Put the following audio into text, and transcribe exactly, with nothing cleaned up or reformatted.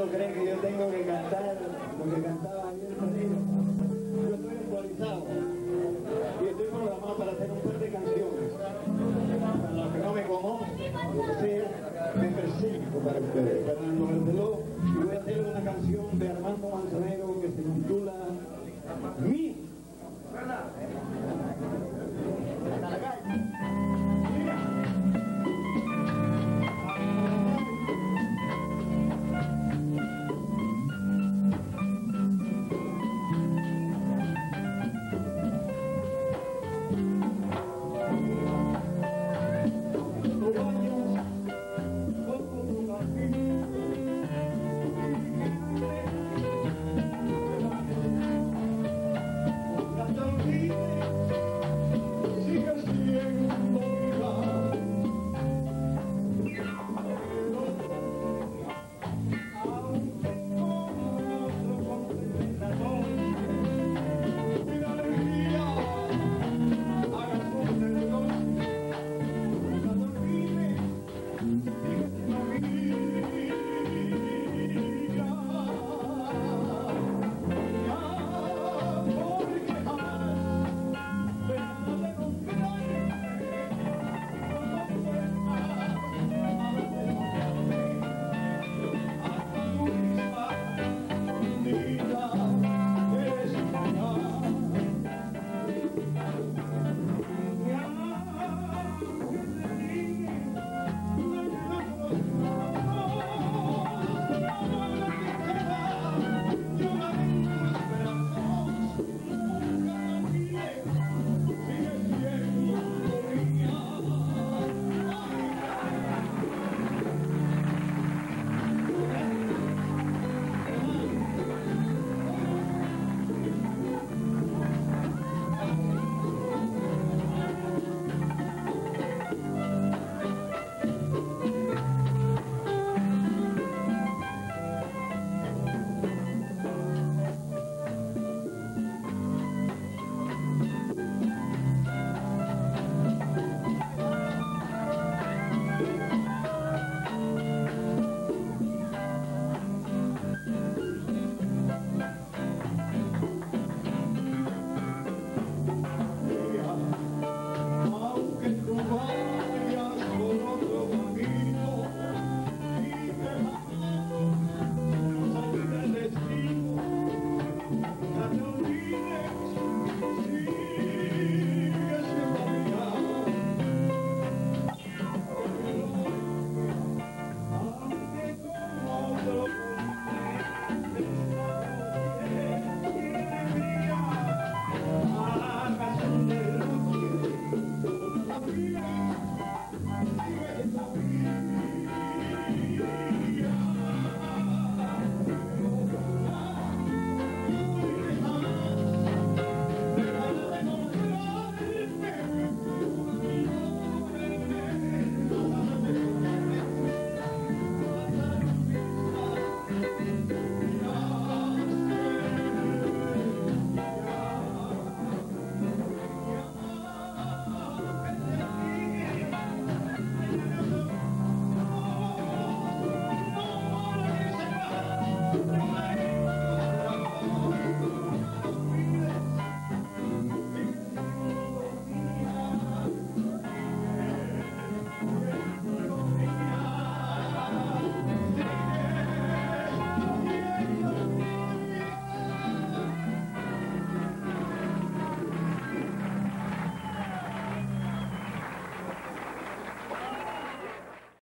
cree que yo tengo que cantar lo que cantaba ayer Pereira. Yo estoy actualizado y estoy programado para hacer un par de canciones. Para los que no me conocen, sea, me presento para ustedes. Fernando Barceló, y voy a hacer una canción de Armando Manzanero.